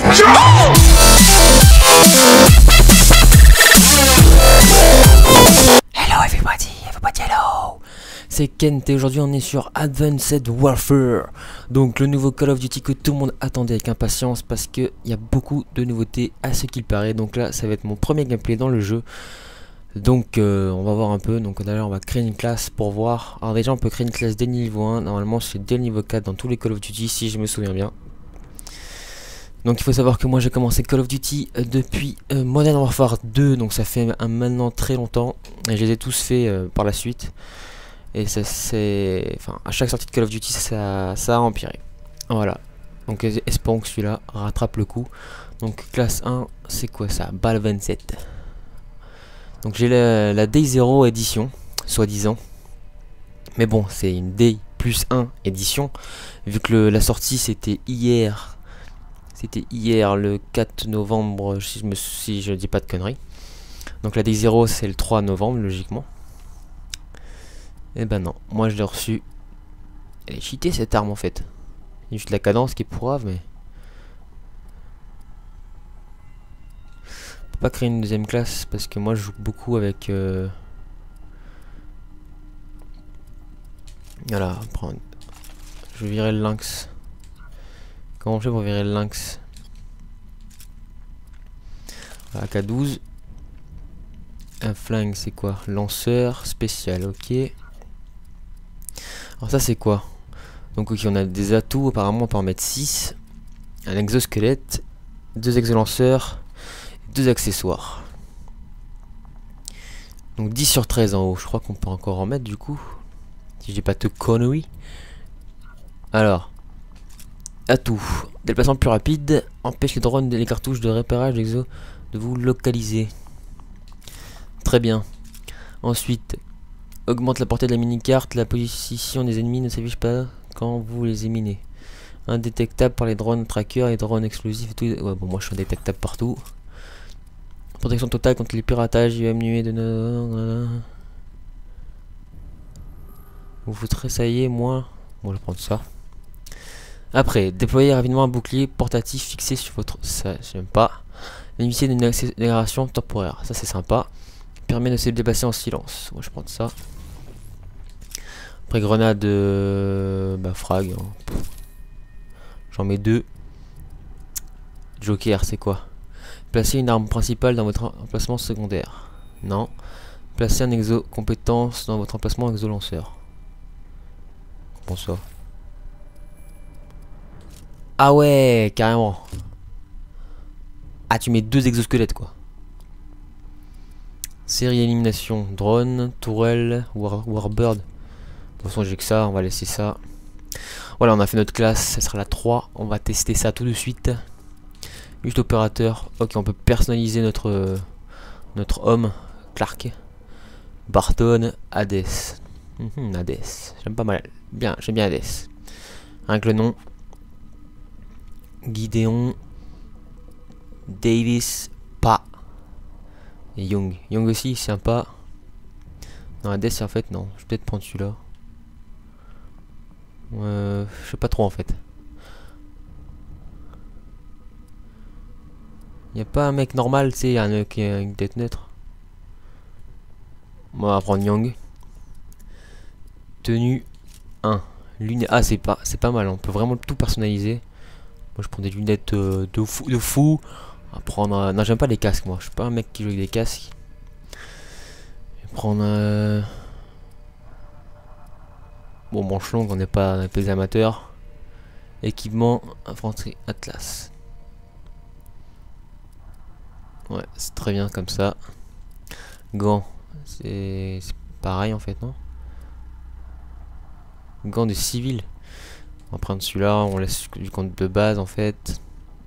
Hello everybody hello. C'est Kent et aujourd'hui on est sur Advanced Warfare. Donc le nouveau Call of Duty que tout le monde attendait avec impatience parce qu'il y a beaucoup de nouveautés à ce qu'il paraît. Donc là ça va être mon premier gameplay dans le jeu. Donc on va voir un peu. Donc d'ailleurs on va créer une classe pour voir. Alors déjà on peut créer une classe dès le niveau 1. Normalement c'est dès le niveau 4 dans tous les Call of Duty si je me souviens bien. Donc il faut savoir que moi j'ai commencé Call of Duty depuis Modern Warfare 2. Donc ça fait maintenant très longtemps. Et je les ai tous fait par la suite. Et ça c'est... Enfin à chaque sortie de Call of Duty ça a empiré. Voilà. Donc espérons que celui-là rattrape le coup. Donc classe 1 c'est quoi ça? Balle 27. Donc j'ai la Day 0 édition, soi-disant. Mais bon, c'est une Day plus 1 édition. Vu que la sortie c'était hier. C'était hier le 4 novembre, si je dis pas de conneries. Donc la Day 0 c'est le 3 novembre, logiquement. Et ben non, moi je l'ai reçu. Elle est cheatée cette arme en fait. Il y a juste la cadence qui est pourrave, mais... On peut pas créer une deuxième classe parce que moi je joue beaucoup avec... Voilà, prendre. Je vais virer le lynx. Comment je fais pour virer le lynx? AK-12. Un flingue c'est quoi? Lanceur spécial, ok. Alors ça c'est quoi? Donc ok, on a des atouts, apparemment on peut en mettre 6. Un exosquelette, 2 exolanceurs, 2 accessoires. Donc 10 sur 13 en haut, je crois qu'on peut encore en mettre du coup. Si je dis pas de conneries. Alors, atout, déplacement plus rapide, empêche les drones et les cartouches de repérage d'exo de vous localiser. Très bien. Ensuite, augmente la portée de la mini-carte, la position des ennemis ne s'affiche pas quand vous les éliminez. Indétectable par les drones trackers et drones explosifs et tout. Ouais, bon, moi je suis indétectable partout. Protection totale contre les piratages, UMNUE de nos... Vous vous tressaillez, moi. Bon, je vais prendre ça. Après, déployer rapidement un bouclier portatif fixé sur votre... Ça, j'aime pas. Bénéficier d'une accélération temporaire. Ça, c'est sympa. Permet de se déplacer en silence. Moi, je prends ça. Après, grenade... bah, frag. Hein. J'en mets 2. Joker, c'est quoi? Placer une arme principale dans votre emplacement secondaire. Non. Placer un exo compétence dans votre emplacement exo lanceur. Comment ça? Ah ouais, carrément. Ah, tu mets 2 exosquelettes quoi. Série élimination, drone, tourelle, warbird. De toute façon j'ai que ça, on va laisser ça. Voilà, on a fait notre classe, ça sera la 3. On va tester ça tout de suite. Juste opérateur. Ok, on peut personnaliser notre homme, Clark. Barton, Hades. Hades, j'aime pas mal. Bien, j'aime bien Hades. Avec le nom. Gideon. Davis, pas. Et Young. Young aussi, sympa. Non, Hades en fait, non. Je vais peut-être prendre celui-là. Je sais pas trop en fait. Y a pas un mec normal, tu sais, qui a une tête neutre. Bon, on va prendre Young. Tenue 1. Lunettes. Ah, c'est pas mal, on peut vraiment tout personnaliser. Moi je prends des lunettes de fou. On va prendre. Non, j'aime pas les casques, moi. Je suis pas un mec qui joue avec des casques. Je vais prendre. Bon, manche longue, on n'est pas des amateurs. Équipement, infanterie, Atlas. Ouais, c'est très bien comme ça. Gants, c'est pareil en fait, non? Gants de civil. On va prendre celui-là, on laisse du compte de base en fait.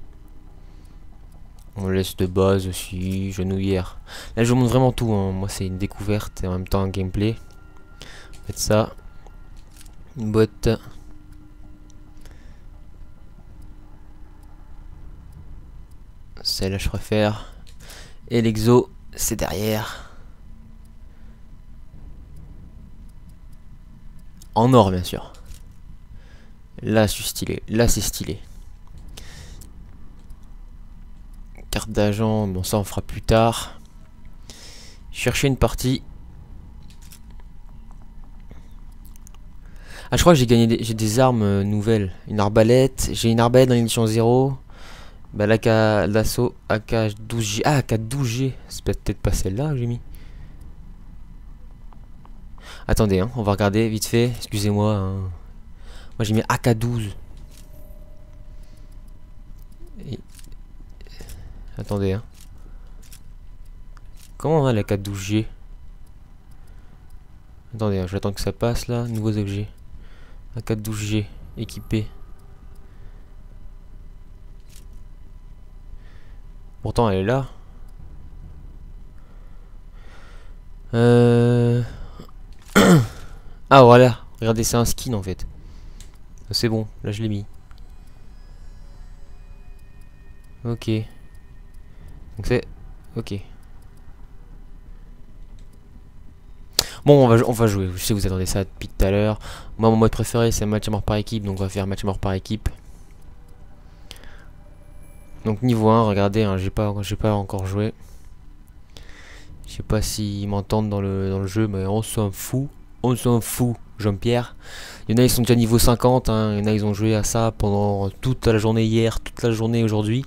On laisse de base aussi, genouillère. Là je vous montre vraiment tout, hein. Moi c'est une découverte et en même temps un gameplay. Faites ça. Une botte. Celle-là je préfère. Et l'exo, c'est derrière. En or bien sûr. Là je suis stylé, là c'est stylé. d'agent, bon ça on fera plus tard. Chercher une partie. Ah je crois que j'ai gagné j'ai des armes nouvelles. Une arbalète, j'ai une arbalète dans l'édition 0. Bah l'AK l'assaut AK12G. Ah AK12G. C'est peut-être pas celle-là que j'ai mis. Attendez hein, on va regarder vite fait. Excusez-moi hein. Moi j'ai mis AK12. Et... Attendez hein. Comment on a la 412G? Attendez, hein, j'attends que ça passe là. Nouveaux objets. La 412G équipée. Pourtant elle est là. Ah voilà. Regardez, c'est un skin en fait. C'est bon, là je l'ai mis. Ok. Donc c'est... Ok. Bon, on va jouer. Je sais que vous attendez ça depuis tout à l'heure. Moi, mon mode préféré, c'est match à mort par équipe. Donc, on va faire match à mort par équipe. Donc, niveau 1, regardez, hein, j'ai pas encore joué. Je sais pas s'ils m'entendent dans le jeu, mais on s'en fout. On s'en fout, Jean-Pierre. Il y en a, ils sont déjà niveau 50. Hein. Il y en a, ils ont joué à ça pendant toute la journée hier, toute la journée aujourd'hui.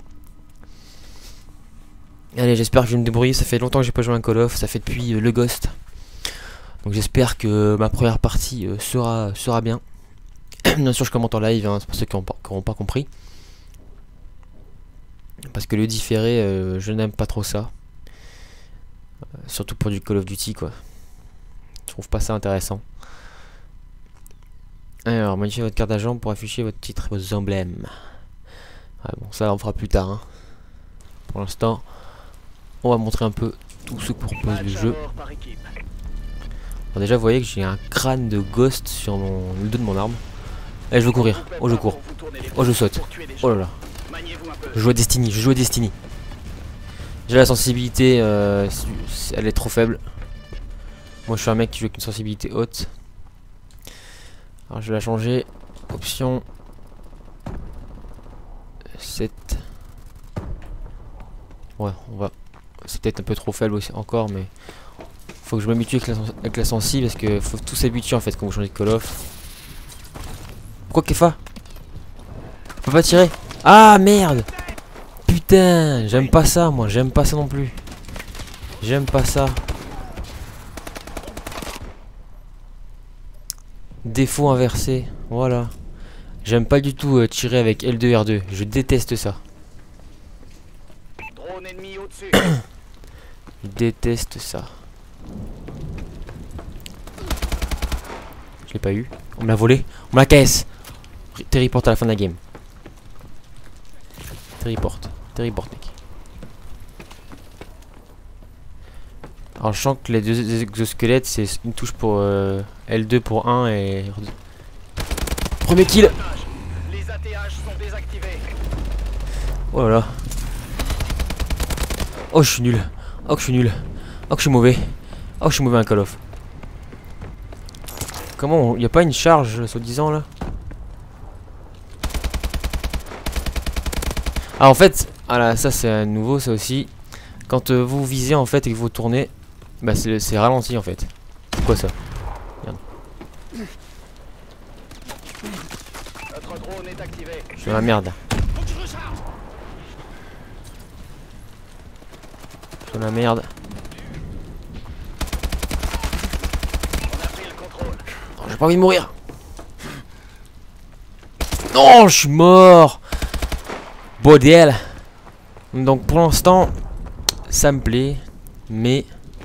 Allez, j'espère que je vais me débrouiller. Ça fait longtemps que j'ai pas joué à un Call of. Ça fait depuis le Ghost. Donc j'espère que ma première partie sera bien. Bien sûr je commente en live, hein, c'est pour ceux qui n'auront pas compris. Parce que le différé, je n'aime pas trop ça. Surtout pour du Call of Duty quoi. Je trouve pas ça intéressant. Alors modifiez votre carte d'agent pour afficher votre titre et vos emblèmes. Ouais, bon ça on fera plus tard. Hein. Pour l'instant, on va montrer un peu tout ce que propose le jeu. Alors déjà vous voyez que j'ai un crâne de ghost sur le dos de mon arme. Allez je veux courir. Oh je cours. Oh je saute. Oh là là. Je joue à Destiny. Je joue à Destiny. J'ai la sensibilité. Elle est trop faible. Moi je suis un mec qui joue avec une sensibilité haute. Alors je vais la changer. Option 7. Ouais on va. C'est peut-être un peu trop faible aussi encore mais... Faut que je m'habitue avec la sensi parce que faut tout s'habituer en fait quand vous changez de Call of. Pourquoi Kefa? Faut pas tirer. Ah merde. Putain, j'aime pas ça moi, j'aime pas ça non plus. J'aime pas ça. Défaut inversé, voilà. J'aime pas du tout tirer avec L2 R2, je déteste ça. Drone ennemi au-dessus. Je déteste ça. Je l'ai pas eu. On me l'a volé. On me la caisse. Terriport à la fin de la game. Terriport. Terriport mec. Alors je sens que les deux exosquelettes c'est une touche pour L2 pour 1 et... Premier kill. Les ATH sont désactivés. Oh là là. Oh je suis nul. Oh que je suis nul. Oh que je suis mauvais. Oh je suis mauvais à un Call of. Comment il n'y a pas une charge soi-disant là? Ah en fait, voilà, ça c'est à nouveau ça aussi. Quand vous visez en fait et que vous tournez, bah c'est ralenti en fait. C'est quoi ça? Merde. Notre drone est activé. Je suis dans la merde. Je suis dans la merde. On a pris le contrôle. Oh, j'ai pas envie de mourir. Non, je suis mort. Bordel. Donc pour l'instant, ça me plaît, mais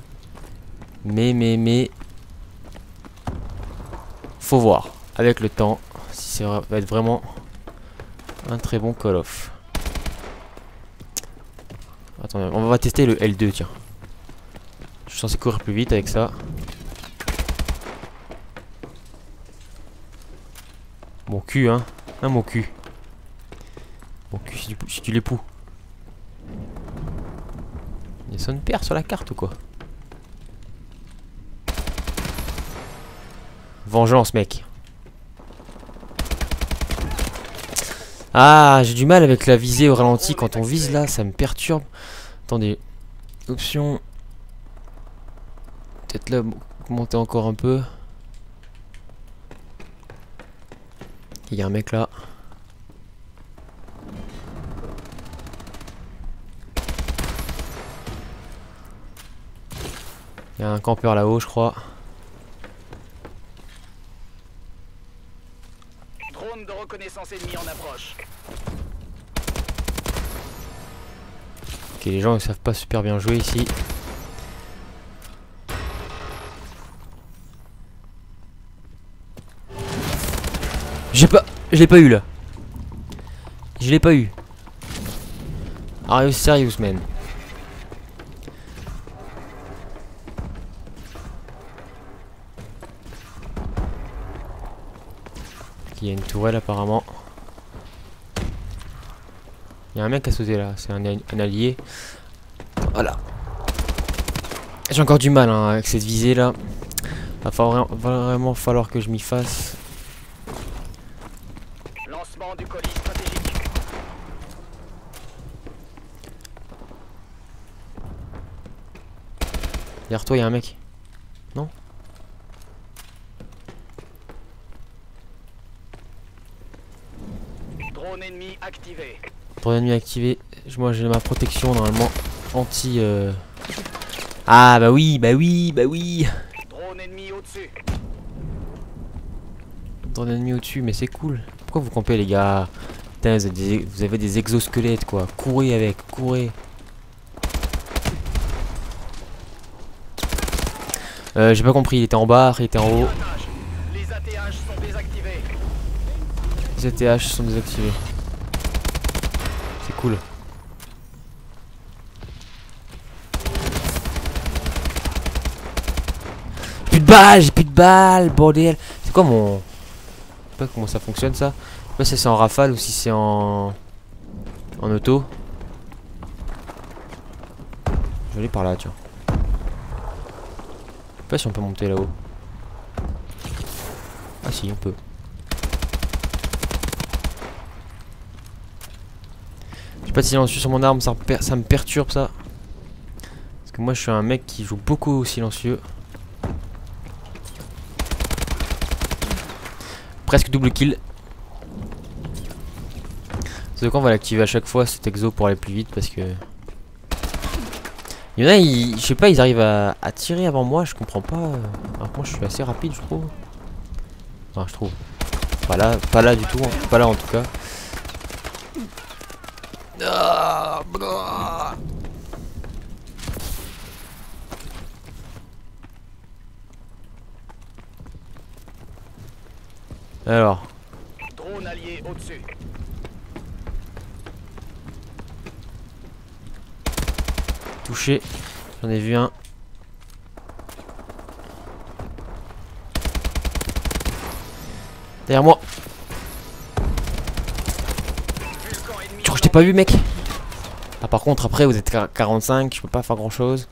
faut voir avec le temps si ça va être vraiment un très bon Call of. Attendez, on va tester le L2 tiens. Je suis censé courir plus vite avec ça. Mon cul hein, mon cul. Mon cul c'est du l'époux. Il y a son père sur la carte ou quoi? Vengeance mec. Ah, j'ai du mal avec la visée au ralenti quand on vise là, ça me perturbe. Attendez. Option. Peut-être là, monter encore un peu. Il y a un mec là. Il y a un campeur là-haut, je crois. Drone de reconnaissance ennemi en approche. Ok, les gens ils savent pas super bien jouer ici. Je l'ai pas eu là. Je l'ai pas eu. Are you serious, man? Il y a une tourelle apparemment. Il y a un mec à sauter là, c'est un allié. Voilà. J'ai encore du mal hein, avec cette visée là. Va vraiment falloir que je m'y fasse. Lancement du colis stratégique. Derrière toi, il y a un mec. Non? Drone ennemi activé. Drone ennemi activé. Moi j'ai ma protection normalement anti. Ah bah oui, bah oui, bah oui. Drone ennemi au-dessus. Drone ennemi au-dessus, mais c'est cool. Pourquoi vous campez les gars? Putain, vous avez des exosquelettes quoi. Courez avec, courez. J'ai pas compris, il était en bas, il était en haut. Les ATH sont désactivés. Les ATH sont désactivés. C'est cool. J'ai plus de balles, bordel. C'est quoi mon... Je sais pas comment ça fonctionne ça. Je sais pas si c'est en rafale ou si c'est en auto. Je vais aller par là, tiens. Je sais pas si on peut monter là-haut. Ah si, on peut. J'ai pas de silencieux sur mon arme, ça me perturbe ça. Parce que moi je suis un mec qui joue beaucoup au silencieux. Presque double kill. C'est quand on va l'activer à chaque fois cet exo pour aller plus vite parce que... Il y en a, je sais pas, ils arrivent à tirer avant moi, je comprends pas. Alors que moi je suis assez rapide je trouve. Enfin je trouve. Pas là du tout, hein. Pas là en tout cas. Alors. Drone allié au-dessus. Touché. J'en ai vu un. Derrière moi. Je t'ai pas vu mec. Ah par contre après vous êtes 45, je peux pas faire grand chose.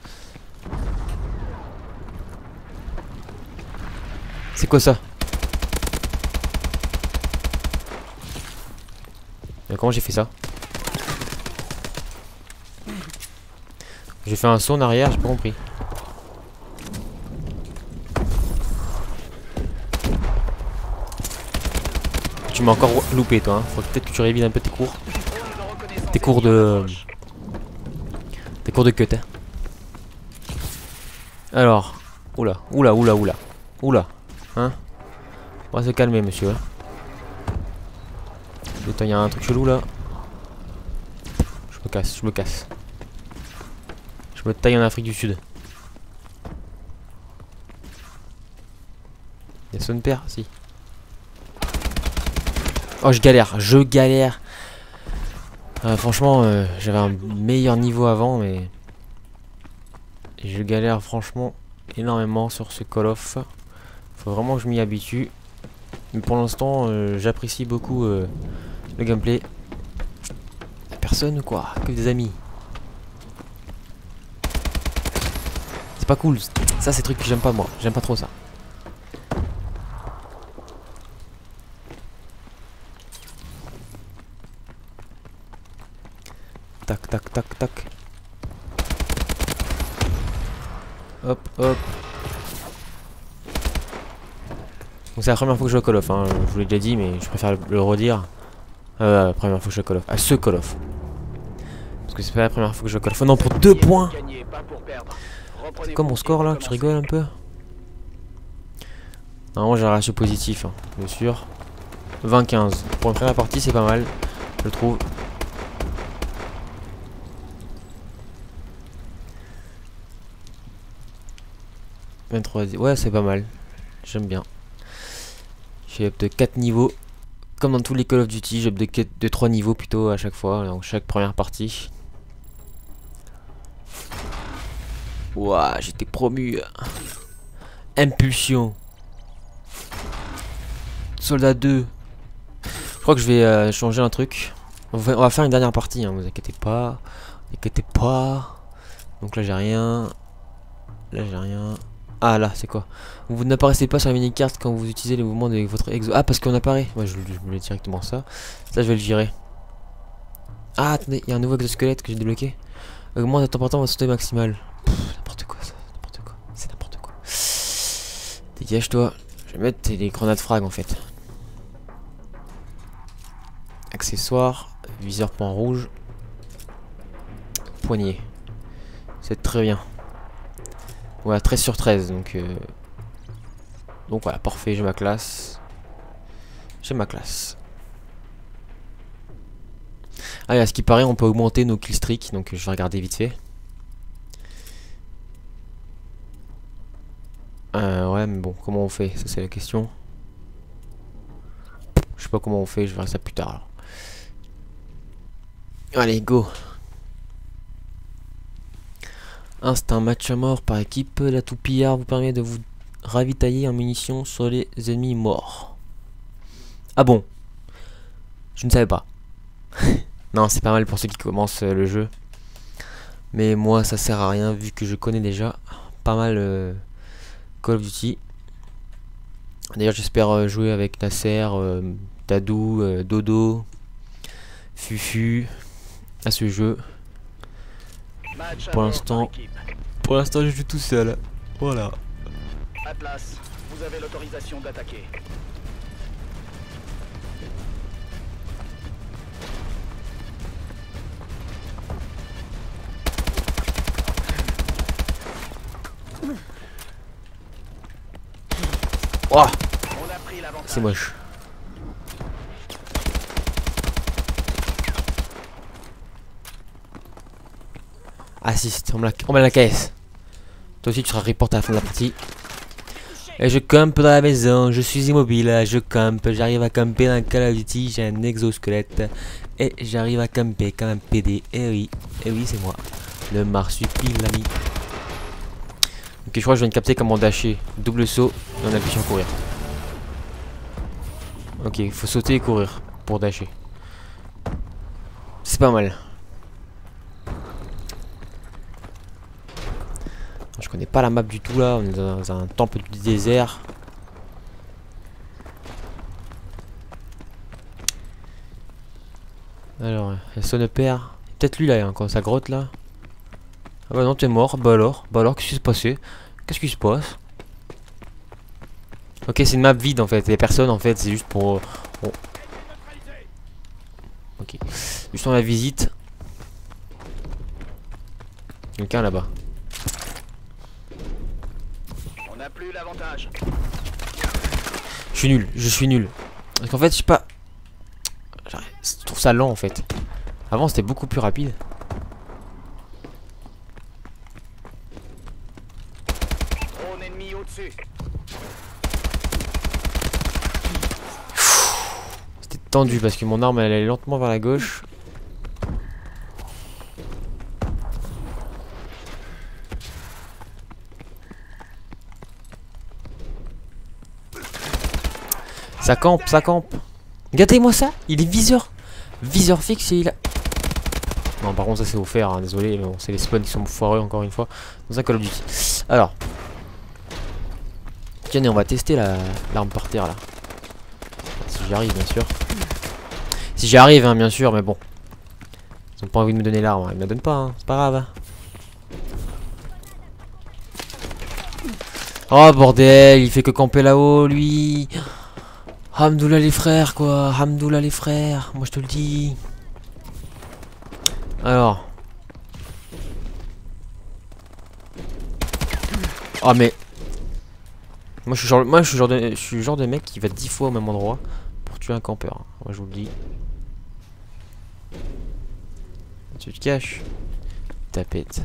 C'est quoi ça? Comment j'ai fait ça? J'ai fait un saut en arrière, j'ai pas compris. Tu m'as encore loupé toi, hein. Faut peut-être que tu révises un peu tes cours. Tes cours de cut hein. Alors, oula, hein. On va se calmer monsieur. Attends, il y a un truc chelou là. Je me casse. Je me taille en Afrique du Sud. Il y a son père, si. Oh, je galère. Franchement, j'avais un meilleur niveau avant, mais je galère franchement énormément sur ce Call of. Faut vraiment que je m'y habitue. Mais pour l'instant, j'apprécie beaucoup le gameplay. Y'a personne ou quoi? Que des amis. C'est pas cool. Ça, c'est des trucs que j'aime pas moi. J'aime pas trop ça. tac, tac, tac, tac. Hop, hop. Donc c'est la première fois que je joue à Call of, hein. Je vous l'ai déjà dit, mais je préfère le redire. La première fois que je joue à Call of. À ce Call of. Parce que c'est pas la première fois que je joue à Call of. Oh non, pour 2 points. C'est quoi mon score là? Tu rigoles un peu? Normalement j'ai un ratio positif, hein, bien sûr. 20-15. Pour une première partie c'est pas mal, je trouve. Ouais, c'est pas mal. J'aime bien. J'ai up de 4 niveaux. Comme dans tous les Call of Duty, j'ai up de 3 niveaux plutôt à chaque fois, donc chaque première partie. Ouah, j'étais promu. Impulsion. Soldat 2. Je crois que je vais changer un truc. On va faire une dernière partie, hein, vous inquiétez pas. Vous inquiétez pas. Donc là j'ai rien. Là j'ai rien. Ah là, c'est quoi? Vous n'apparaissez pas sur la mini-carte quand vous utilisez les mouvements de votre exo. Ah, parce qu'on apparaît. Ouais, je mets directement ça. Ça, je vais le virer. Ah, attendez, il y a un nouveau exosquelette que j'ai débloqué. Augmente de temps en temps votre santé maximale. N'importe quoi, ça. N'importe quoi. C'est n'importe quoi. Dégage-toi. Je vais mettre les grenades frag en fait. Accessoires. Viseur point rouge. Poignée. C'est très bien. Voilà, 13 sur 13, donc voilà, parfait, j'ai ma classe. J'ai ma classe. Ah, et à ce qui paraît, on peut augmenter nos killstreaks, donc je vais regarder vite fait. Ouais, mais bon, comment on fait? Ça, c'est la question. Je sais pas comment on fait, je verrai ça plus tard. Alors. Allez, go! Instinct match à mort par équipe. La toupillard vous permet de vous ravitailler en munitions sur les ennemis morts. Ah bon? Je ne savais pas. Non, c'est pas mal pour ceux qui commencent le jeu. Mais moi, ça sert à rien vu que je connais déjà pas mal Call of Duty. D'ailleurs, j'espère jouer avec Nasser, Tadou, Dodo, Fufu à ce jeu. Pour l'instant, je joue tout seul. Voilà. Atlas, vous avez l'autorisation d'attaquer. Oh, c'est moche. Assiste, on met la caisse. Toi aussi tu seras report à la fin de la partie. Et je campe dans la maison, je suis immobile, je campe, j'arrive à camper dans Call of Duty, j'ai un exosquelette. Et j'arrive à camper comme un PD, et oui c'est moi, le marsupilami. Ok, je crois que je viens de capter comment dasher. Double saut, et on appuie sur courir. Ok, il faut sauter et courir pour dasher. C'est pas mal. Je connais pas la map du tout là, on est dans un temple du désert. Alors, il sonne père. Peut-être lui là, quand sa grotte là. Ah bah non, t'es mort. Bah alors, qu'est-ce qui s'est passé? Qu'est-ce qui se passe? Ok, c'est une map vide en fait, il y a personne en fait, c'est juste pour... Oh. Ok, juste on la visite. Quelqu'un là-bas. On n'a plus l'avantage. Je suis nul. Parce qu'en fait, je sais pas... Je trouve ça lent en fait. Avant c'était beaucoup plus rapide. Drone ennemi au-dessus. C'était tendu parce que mon arme elle allait lentement vers la gauche. Ça campe, ça campe. Regardez-moi ça, il est viseur. Viseur fixe et il a... Non, par contre ça c'est offert, hein, désolé, mais bon, c'est les spawns qui sont foireux encore une fois dans un Call of Duty. Alors, tiens, on va tester l'arme par terre là. Si j'y arrive, bien sûr. Si j'y arrive, hein, bien sûr, mais bon. Ils ont pas envie de me donner l'arme, ils me la donnent pas, hein. C'est pas grave. Hein. Oh bordel, il fait que camper là-haut, lui. Hamdoullah les frères, quoi. Hamdoullah les frères, moi je te le dis. Alors. Oh mais. Moi je suis le genre de mec qui va 10 fois au même endroit pour tuer un campeur. Moi je vous le dis. Tu te caches. Tapette.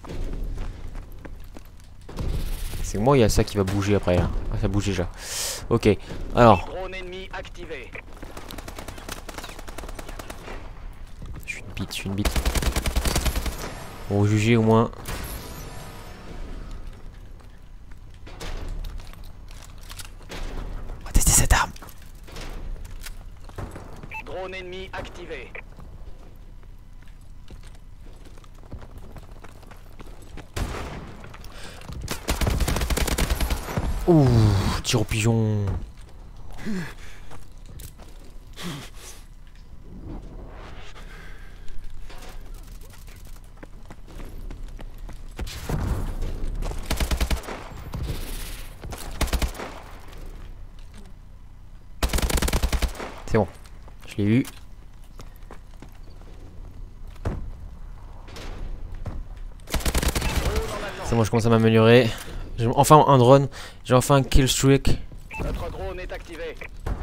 C'est moi, il y a ça qui va bouger après là. Ah, ça bouge déjà. Ok. Alors. Drone ennemi activé. Je suis une bite. Bon, juger au moins. On va tester cette arme. Drone ennemi activé. Ouh, tir au pigeon. C'est bon, je l'ai eu. C'est bon, je commence à m'améliorer. J'ai enfin un drone, j'ai enfin un kill streak. Notre drone est activé.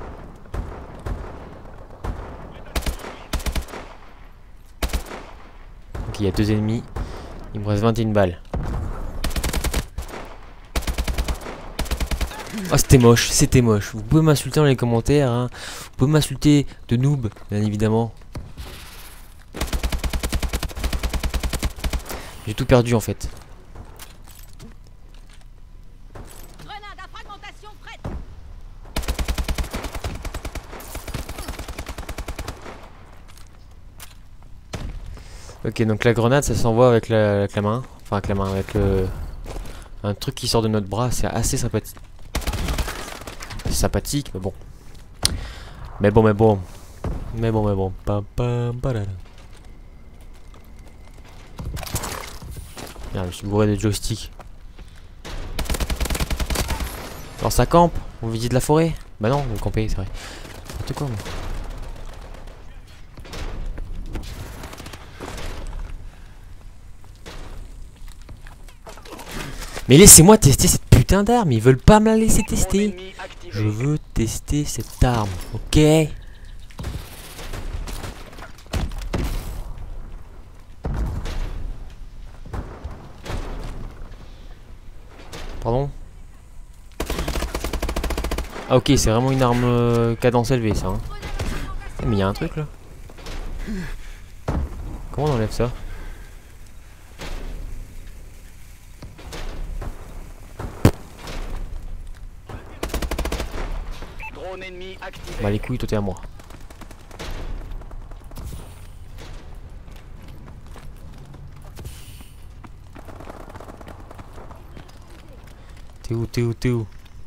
Ok, il y a 2 ennemis. Il me reste 21 balles. Oh, c'était moche, c'était moche. Vous pouvez m'insulter dans les commentaires. Hein. Vous pouvez m'insulter de noob, bien évidemment. J'ai tout perdu en fait. Grenade à fragmentation prête. Ok, donc la grenade ça s'envoie avec la main. Enfin avec la main, avec le... un truc qui sort de notre bras, c'est assez sympathique. C'est sympathique, mais bon. Mais bon. Pam, pam, padada. Merde, je me suis bourré de joystick. Alors ça campe. On visite la forêt. Bah non, vous campez, c'est vrai. N'importe quoi, moi. Mais laissez-moi tester cette putain d'arme. Ils veulent pas me la laisser tester. Je veux tester cette arme, ok? Pardon? Ah ok, c'est vraiment une arme cadence élevée ça. Hein. Mais il y a un truc là. Comment on enlève ça? Drone ennemi activé. Bah les couilles, toi t'es à moi. T'es où?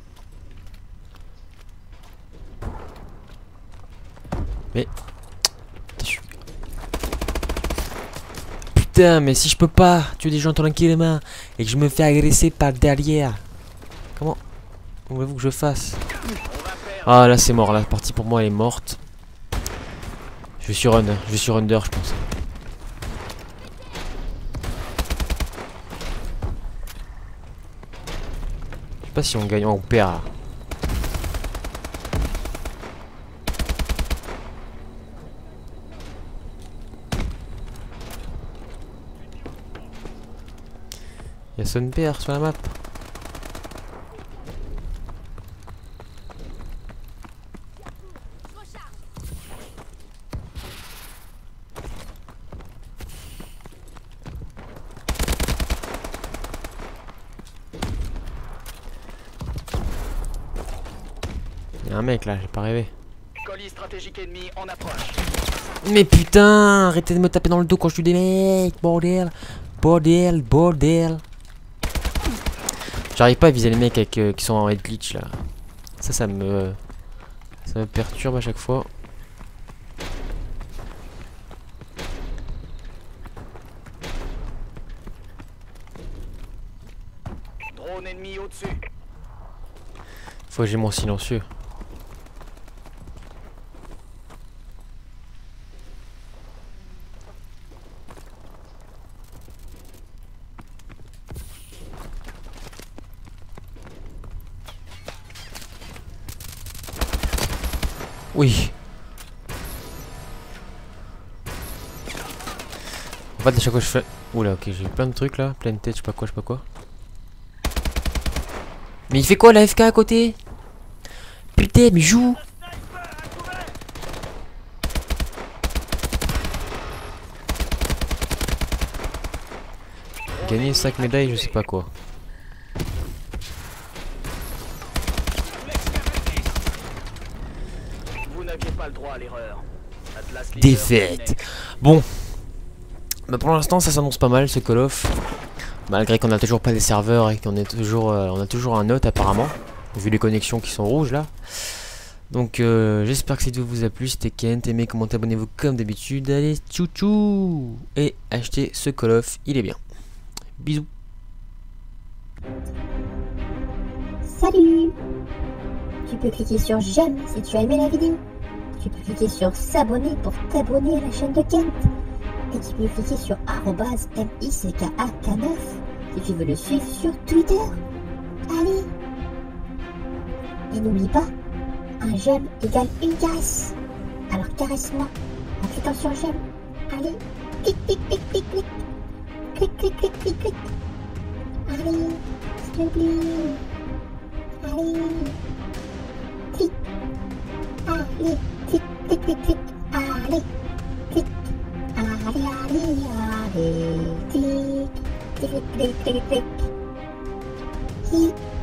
Mais... Putain, mais si je peux pas tuer des gens tranquillement et que je me fais agresser par derrière, comment voulez-vous que je fasse? Ah là c'est mort, la partie pour moi elle est morte. Je vais sur Under, je pense. Je sais pas si on gagne ou on perd là. Il y a son père sur la map. Il y a un mec là, j'ai pas rêvé. Colis stratégique ennemi en approche. Mais putain, arrêtez de me taper dans le dos quand je tue des mecs, bordel. Bordel. J'arrive pas à viser les mecs avec, qui sont en head glitch là. Ça me perturbe à chaque fois. Drone ennemi au-dessus. Faut que j'ai mon silencieux. Oui. En fait, à chaque fois je fais... Oula, ok, j'ai plein de trucs là, plein de têtes, je sais pas quoi, je sais pas quoi. Mais il fait quoi la FK à côté? Putain, mais joue! Gagner 5 médailles, je sais pas quoi. Vous n'aviez pas le droit à l'erreur. Atlas Leader Défaite. terminé. Bon. Bah pour l'instant ça s'annonce pas mal ce Call of. Malgré qu'on a toujours pas des serveurs et qu'on est toujours on a toujours un note apparemment. Vu les connexions qui sont rouges là. Donc j'espère que cette vidéo vous a plu. C'était Kent. Aimez, commentez, abonnez-vous comme d'habitude. Allez, tchou tchou. Et achetez ce Call of, il est bien. Bisous. Salut! Tu peux cliquer sur j'aime si tu as aimé la vidéo. Tu peux cliquer sur s'abonner pour t'abonner à la chaîne de Kent. Et tu peux cliquer sur @MICKAK9 si tu veux le suivre sur Twitter. Allez! Et n'oublie pas, un j'aime égale une caresse. Alors caresse-moi en cliquant sur j'aime. Allez! Clic, clic, clic, clic, clic. Clic, clic, clic, clic, clic. Allez! S'il te plaît! Allez, clic, allez, clic, clic, clic, clic, allez, clic, allez, allez, allez, clic, clic, clic, clic, clic, clic.